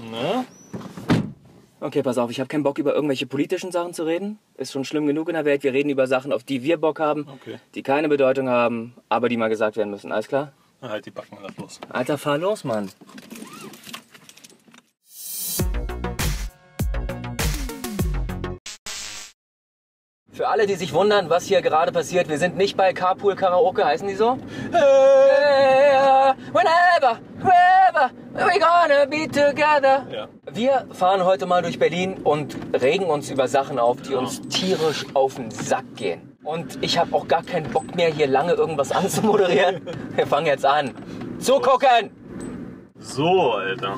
Na? Okay, pass auf, ich habe keinen Bock, über irgendwelche politischen Sachen zu reden. Ist schon schlimm genug in der Welt. Wir reden über Sachen, auf die wir Bock haben, die keine Bedeutung haben, aber die mal gesagt werden müssen. Alles klar? Na, halt die Backen, lass los. Alter, fahr los, Mann. Für alle, die sich wundern, was hier gerade passiert, wir sind nicht bei Carpool Karaoke, heißen die so? Whenever, wherever, we're gonna be together. Ja. Wir fahren heute mal durch Berlin und regen uns über Sachen auf, die uns tierisch auf den Sack gehen. Und ich habe auch gar keinen Bock mehr, hier lange irgendwas anzumoderieren. Wir fangen jetzt an. Zugucken! So, Alter.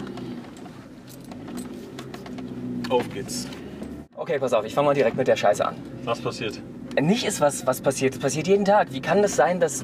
Auf geht's. Okay, pass auf, ich fange mal direkt mit der Scheiße an. Was passiert? Nicht ist was passiert, es passiert jeden Tag. Wie kann das sein, dass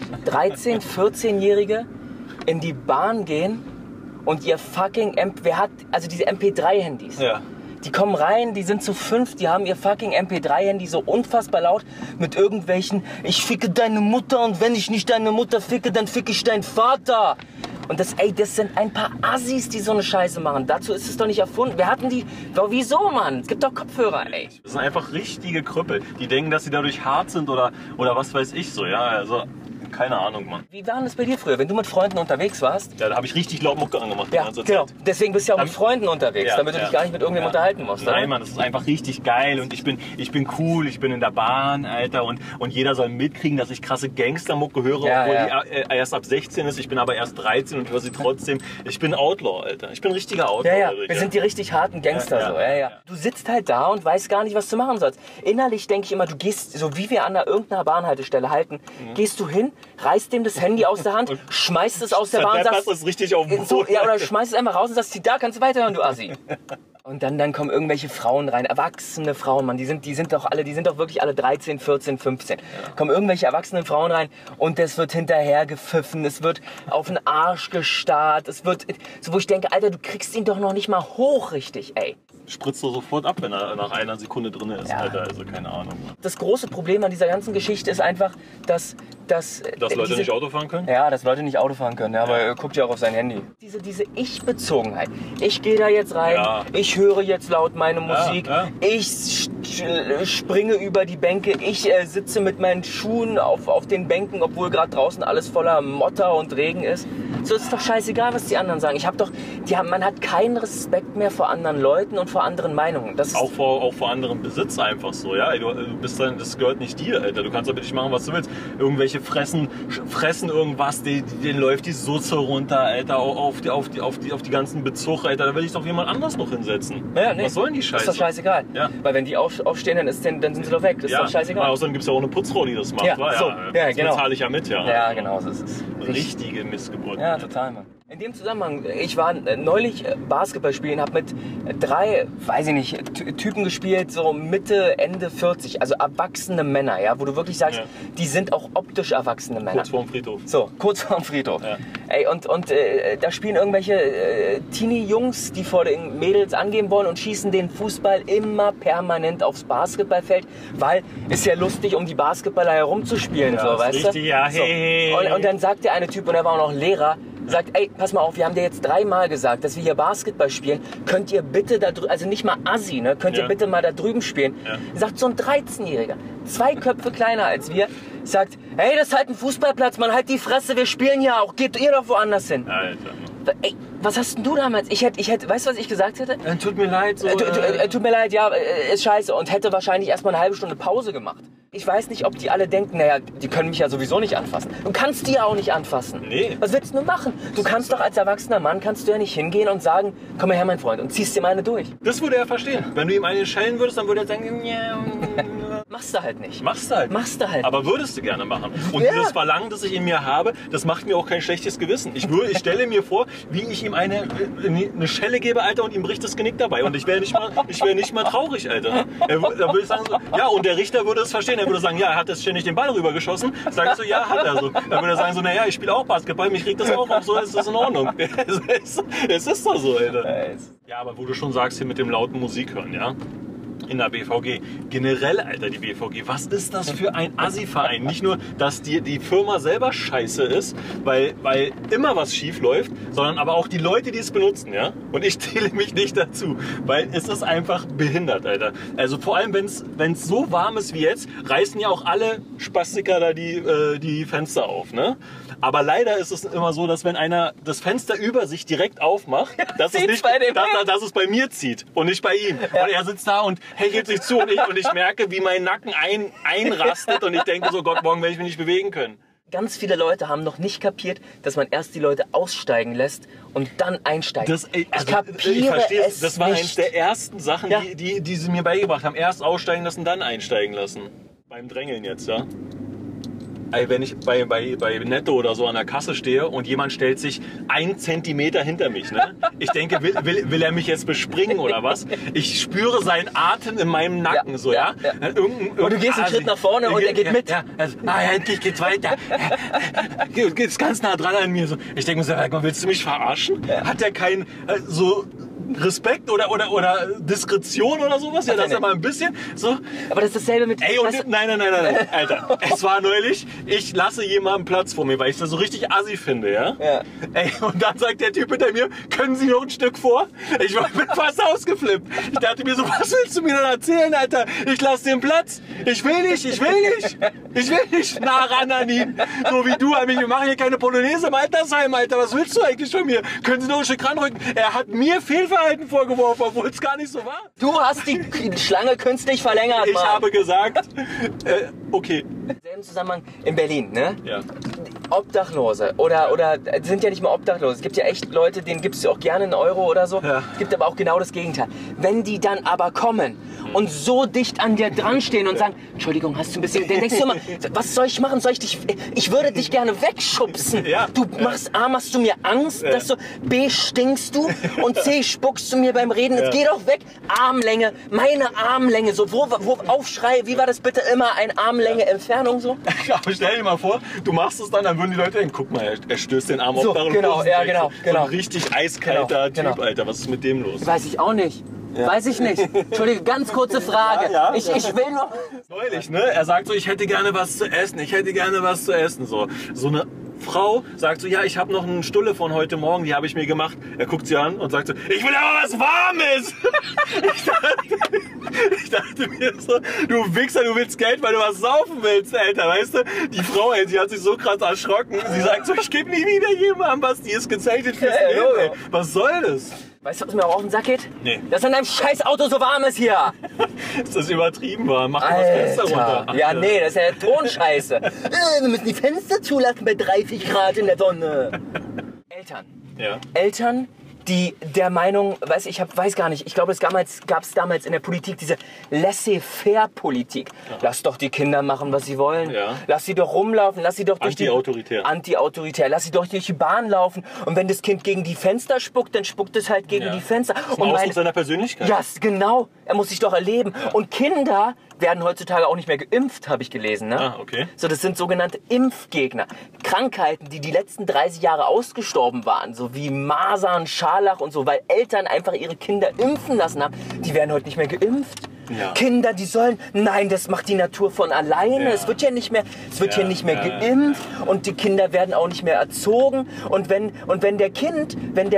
13-, 14-Jährige in die Bahn gehen und ihr fucking diese MP3-Handys. Ja. Die kommen rein, die sind zu 5, die haben ihr fucking MP3-Handy so unfassbar laut mit irgendwelchen ich ficke deine Mutter und wenn ich nicht deine Mutter ficke, dann ficke ich deinen Vater. Und das sind ein paar Assis, die so eine Scheiße machen. Dazu ist es doch nicht erfunden. Wir hatten die, wieso, Mann? Es gibt doch Kopfhörer, ey. Das sind einfach richtige Krüppel. Die denken, dass sie dadurch hart sind oder was weiß ich so, ja, also keine Ahnung, Mann. Wie war denn das bei dir früher, wenn du mit Freunden unterwegs warst? Ja, da habe ich richtig laut Mucke angemacht. Ja, genau. Deswegen bist du ja auch mit Freunden unterwegs, Ja, damit du dich gar nicht mit irgendjemandem unterhalten musst, oder? Nein, Mann, das ist einfach richtig geil und ich bin cool, ich bin in der Bahn, Alter, und jeder soll mitkriegen, dass ich krasse Gangstermucke höre, obwohl die erst ab 16 ist. Ich bin aber erst 13 und höre sie trotzdem. Ich bin Outlaw, Alter. Ich bin richtiger Outlaw. Ja, wir sind die richtig harten Gangster, so. Ja. Du sitzt halt da und weißt gar nicht, was du machen sollst. Innerlich denke ich immer, du gehst, so wie wir an irgendeiner Bahnhaltestelle halten, gehst du hin, reißt dem das Handy aus der Hand, schmeißt es aus der Bahn und sagst... Das ist richtig auf den so, Boden. ja, oder schmeißt es einfach raus und sagst, da kannst du weiterhören, du Assi. Und dann kommen irgendwelche Frauen rein, erwachsene Frauen, Mann, die sind doch wirklich alle 13, 14, 15. Ja. Kommen irgendwelche erwachsenen Frauen rein und es wird hinterher gepfiffen, es wird auf den Arsch gestarrt, es wird, so wo ich denke, Alter, du kriegst ihn doch noch nicht mal hoch richtig, ey. Spritzt du sofort ab, wenn er nach einer Sekunde drin ist, Alter, also keine Ahnung. Das große Problem an dieser ganzen Geschichte ist einfach, dass Leute nicht Auto fahren können? Ja, dass Leute nicht Auto fahren können, ja, aber er guckt ja auch auf sein Handy. Diese Ich-Bezogenheit. Ich gehe da jetzt rein, ich höre jetzt laut meine Musik, ich springe über die Bänke, ich sitze mit meinen Schuhen auf den Bänken, obwohl gerade draußen alles voller Motter und Regen ist. So ist doch scheißegal, was die anderen sagen. Man hat keinen Respekt mehr vor anderen Leuten und vor anderen Meinungen. Das auch vor anderem Besitz einfach so, ja. Du bist dann, das gehört nicht dir, Alter. Du kannst aber nicht machen, was du willst. Irgendwelche fressen irgendwas, denen läuft die Soße runter, Alter, auf die ganzen Bezug, Alter. Da will ich doch jemand anders noch hinsetzen. Ja, nee, was sollen die Scheiße? Ist doch scheißegal. Ja. Weil wenn die aufstehen, dann sind sie doch weg. Das ist doch scheißegal. Außerdem gibt es ja auch eine Putzfrau, die das macht. Ja, das genau. bezahle ich ja mit, ja. Ja, genau, so ist es. Richtige Missgeburt. Ja, total, Mann. In dem Zusammenhang, ich war neulich Basketball spielen, habe mit 3, weiß ich nicht, Typen gespielt, so Mitte, Ende 40, also erwachsene Männer, ja, wo du wirklich sagst, die sind auch optisch erwachsene Männer. Kurz vorm Friedhof. So, kurz vorm Friedhof. Ja. Ey, und da spielen irgendwelche Teenie-Jungs, die vor den Mädels angeben wollen und schießen den Fußball immer permanent aufs Basketballfeld, weil ist ja lustig, um die Basketballer herumzuspielen, so, weißt richtig, du? Ja, hey. So. Und dann sagt der eine Typ, und er war auch noch Lehrer, sagt, ey, pass mal auf, wir haben dir jetzt 3-mal gesagt, dass wir hier Basketball spielen. Könnt ihr bitte da drüben, also nicht mal Assi, ne? Könnt ihr bitte mal da drüben spielen? Ja. Sagt so ein 13-Jähriger, 2 Köpfe kleiner als wir, sagt, hey, das ist halt ein Fußballplatz, man, halt die Fresse, wir spielen ja auch, geht ihr doch woanders hin. Alter. Ey, was hast denn du damals? Ich hätte, weißt du, was ich gesagt hätte? Tut mir leid. So, tut mir leid, ja, ist scheiße. Und hätte wahrscheinlich erstmal eine halbe Stunde Pause gemacht. Ich weiß nicht, ob die alle denken, naja, die können mich ja sowieso nicht anfassen. Du kannst die ja auch nicht anfassen. Nee. Was willst du machen? Du kannst doch als erwachsener Mann, kannst du ja nicht hingehen und sagen, komm mal her, mein Freund, und ziehst dir mal eine durch. Das würde er verstehen. Wenn du ihm eine schellen würdest, dann würde er sagen, machst du halt nicht. Machst du halt. Aber würdest du gerne machen. Und dieses Verlangen, das ich in mir habe, das macht mir auch kein schlechtes Gewissen. Ich stelle mir vor, wie ich ihm eine Schelle gebe, Alter, und ihm bricht das Genick dabei. Und ich wäre nicht mal traurig, Alter. Da würde ich sagen so, ja, und der Richter würde es verstehen. Er würde sagen, ja, er hat jetzt ständig den Ball rübergeschossen. Sag ich so, ja, hat er so. Dann würde er sagen so, naja, ich spiele auch Basketball, mich regt das auch auf, so ist das in Ordnung. Es ist doch so, Alter. Ja, aber wo du schon sagst, hier mit dem lauten Musik hören, ja. in der BVG. Generell, Alter, die BVG, was ist das für ein Assi-Verein? Nicht nur, dass die Firma selber scheiße ist, weil immer was schief läuft, sondern aber auch die Leute, die es benutzen, ja? Und ich zähle mich nicht dazu, weil es ist einfach behindert, Alter. Also vor allem, wenn es so warm ist wie jetzt, reißen ja auch alle Spastiker da die Fenster auf, ne? Aber leider ist es immer so, dass wenn einer das Fenster über sich direkt aufmacht, dass es bei mir zieht und nicht bei ihm. Ja. Und er sitzt da und hechelt sich zu und ich merke, wie mein Nacken einrastet und ich denke so, Gott, morgen werde ich mich nicht bewegen können. Ganz viele Leute haben noch nicht kapiert, dass man erst die Leute aussteigen lässt und dann einsteigen. Ich verstehe es. Das war eines der ersten Sachen, ja, die sie mir beigebracht haben. Erst aussteigen lassen, dann einsteigen lassen. Beim Drängeln jetzt, ja. Wenn ich bei Netto oder so an der Kasse stehe und jemand stellt sich 1 Zentimeter hinter mich, ne? Ich denke, will er mich jetzt bespringen oder was? Ich spüre seinen Atem in meinem Nacken, so, ja? Und du gehst einen Schritt nach vorne und er geht mit. Ja, endlich geht's weiter. Geht's ganz nah dran an mir. So. Ich denke mir so, willst du mich verarschen? Hat der keinen so Respekt oder Diskretion oder sowas? Ja, das ist ja mal ein bisschen so. Aber das ist dasselbe mit... Ey, und nein, Alter. Es war neulich, ich lasse jemanden Platz vor mir, weil ich das so richtig assi finde, ja? Ja. Ey, und dann sagt der Typ hinter mir, können Sie noch ein Stück vor? Ich bin fast ausgeflippt. Ich dachte mir so, was willst du mir denn erzählen, Alter? Ich lasse den Platz. Ich will nicht nah ran an ihn. So wie du an mich. Wir machen hier keine Polonaise im Altersheim, Alter. Was willst du eigentlich von mir? Können Sie noch ein Stück ranrücken? Er hat mir Fehlverhalten vorgeworfen, obwohl es gar nicht so war. Du hast die Schlange künstlich verlängert, Mann. Ich habe gesagt, okay. Im selben Zusammenhang in Berlin, ne? Ja. Obdachlose oder sind ja nicht mal Obdachlose. Es gibt ja echt Leute, denen gibst du auch gerne einen Euro oder so. Ja. Es gibt aber auch genau das Gegenteil. Wenn die dann aber kommen und so dicht an dir dran stehen und sagen, Entschuldigung, hast du ein bisschen... Dann denkst du immer, was soll ich machen? Ich würde dich gerne wegschubsen. Ja. Du machst A, machst du mir Angst, dass du B, stinkst du und C, spuckst du mir beim Reden. Jetzt geh doch weg. Armlänge, meine Armlänge. So, wo Aufschrei, wie war das bitte immer? Eine Armlänge Entfernung so? Aber stell dir mal vor, du machst es dann würden die Leute denken, guck mal, er stößt den Arm auf da und genau. So ein richtig eiskalter Typ, Alter. Was ist mit dem los? Weiß ich auch nicht. Ja. Weiß ich nicht. Entschuldige, ganz kurze Frage. Ja. Ich will noch... Neulich, ne? Er sagt so, ich hätte gerne was zu essen. So eine Frau sagt so, ja, ich habe noch eine Stulle von heute Morgen, die habe ich mir gemacht. Er guckt sie an und sagt so, ich will aber was Warmes. Ich dachte mir so, du Wichser, du willst Geld, weil du was saufen willst, Alter, weißt du? Die Frau, ey, die hat sich so krass erschrocken. Sie sagt so, ich gebe nie wieder jemandem was, die ist gezeichnet fürs Leben, ey. Was soll das? Weißt du, was mir auch auf den Sack geht? Nee. Dass an deinem scheiß Auto so warm ist hier. Ist das übertrieben war? Mach mal das Fenster runter. Ach, ja, nee, das ist ja Tonscheiße. Wir müssen die Fenster zulassen bei 30 Grad in der Sonne. Eltern. Ja. Eltern, die der Meinung, weiß gar nicht, ich glaube, es gab es damals in der Politik diese Laissez-faire-Politik. Ja. Lass doch die Kinder machen, was sie wollen. Ja. Lass sie doch rumlaufen, lass sie doch durch Anti-autoritär. Lass sie doch durch die Bahn laufen. Und wenn das Kind gegen die Fenster spuckt, dann spuckt es halt gegen die Fenster. Und Ausdruck seiner Persönlichkeit. Ja, genau. Er muss sich doch erleben. Ja. Und Kinder werden heutzutage auch nicht mehr geimpft, habe ich gelesen. Ne? Ah, okay. So, das sind sogenannte Impfgegner. Krankheiten, die letzten 30 Jahre ausgestorben waren, so wie Masern, Scharlach und so, weil Eltern einfach ihre Kinder impfen lassen haben, die werden heute nicht mehr geimpft. Ja. Kinder, die sollen, nein, das macht die Natur von alleine. Ja. Es wird ja nicht mehr geimpft und die Kinder werden auch nicht mehr erzogen. Und wenn der Kind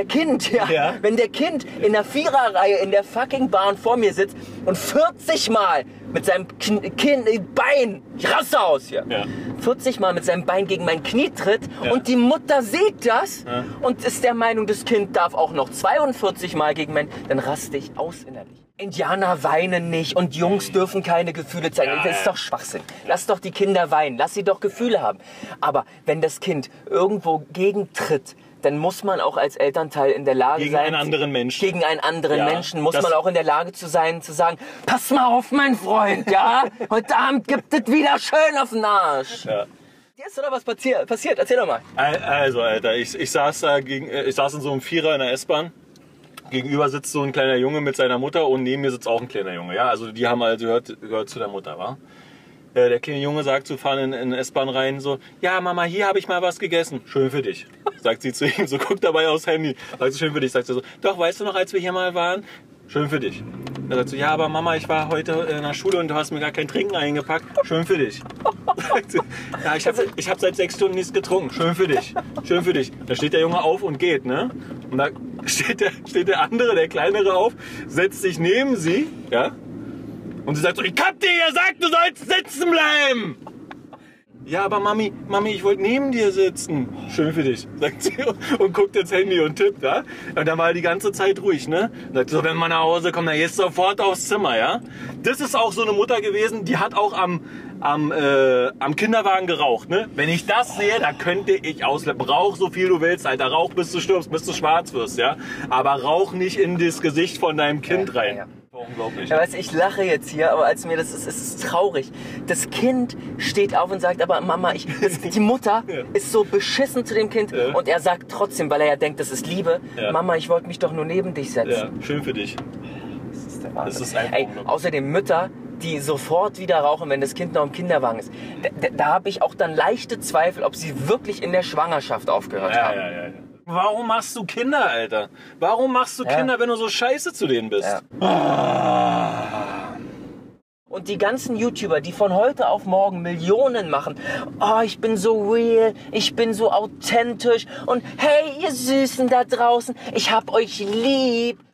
in der Viererreihe in der fucking Bahn vor mir sitzt und 40 Mal mit seinem Bein, ich raste aus hier, 40 Mal mit seinem Bein gegen mein Knie tritt und die Mutter sieht das und ist der Meinung, das Kind darf auch noch 42 Mal gegen dann raste ich aus innerlich. Indianer weinen nicht und Jungs dürfen keine Gefühle zeigen. Das ist doch Schwachsinn. Lass doch die Kinder weinen, lass sie doch Gefühle haben. Aber wenn das Kind irgendwo gegentritt, dann muss man auch als Elternteil in der Lage sein... Gegen einen anderen Menschen. Gegen einen anderen Menschen muss man auch in der Lage sein, zu sagen, pass mal auf, mein Freund, ja? Heute Abend gibt es wieder schön auf den Arsch. Ja. Dir ist doch was passiert. Erzähl doch mal. Also, Alter, ich saß in so einem Vierer in der S-Bahn. Gegenüber sitzt so ein kleiner Junge mit seiner Mutter und neben mir sitzt auch ein kleiner Junge. Ja, also die haben gehört zu der Mutter, wa? Der kleine Junge sagt so, fahren in eine S-Bahn rein, so, ja Mama, hier habe ich mal was gegessen. Schön für dich, sagt sie zu ihm, so guckt dabei aufs Handy. Sagt so, schön für dich, sagt sie so, doch, weißt du noch, als wir hier mal waren? Schön für dich. Er sagt so, ja, aber Mama, ich war heute in der Schule und du hast mir gar kein Trinken eingepackt. Schön für dich. Ja, ich hab seit 6 Stunden nichts getrunken. Schön für dich. Schön für dich. Da steht der Junge auf und geht, ne? Und da steht der andere, der Kleinere auf, setzt sich neben sie, ja? Und sie sagt so, ich hab dir gesagt, du sollst sitzen bleiben. Ja, aber Mami, ich wollte neben dir sitzen. Schön für dich, sagt sie und guckt ins Handy und tippt, ja? Und dann war er die ganze Zeit ruhig, ne? Sagt so, wenn man nach Hause kommt, dann gehst du sofort aufs Zimmer, ja? Das ist auch so eine Mutter gewesen, die hat auch am Kinderwagen geraucht, ne? Wenn ich das sehe, da könnte ich ausleppen. Rauch so viel du willst, Alter. Rauch bis du stirbst, bis du schwarz wirst, ja? Aber rauch nicht in das Gesicht von deinem Kind rein. Ja. Unglaublich. Ja, weißt, ich lache jetzt hier, aber als mir das ist, es ist traurig. Das Kind steht auf und sagt, aber Mama, die Mutter ist so beschissen zu dem Kind und er sagt trotzdem, weil er ja denkt, das ist Liebe, Mama, ich wollte mich doch nur neben dich setzen. Ja, schön für dich. Das ist der Wahnsinn. Das ist einfach außerdem Mütter, die sofort wieder rauchen, wenn das Kind noch im Kinderwagen ist. Da habe ich auch dann leichte Zweifel, ob sie wirklich in der Schwangerschaft aufgehört haben. Ja. Warum machst du Kinder, Alter? Warum machst du Kinder, wenn du so scheiße zu denen bist? Ja. Und die ganzen YouTuber, die von heute auf morgen Millionen machen. Oh, ich bin so real, ich bin so authentisch und hey, ihr Süßen da draußen, ich hab euch lieb.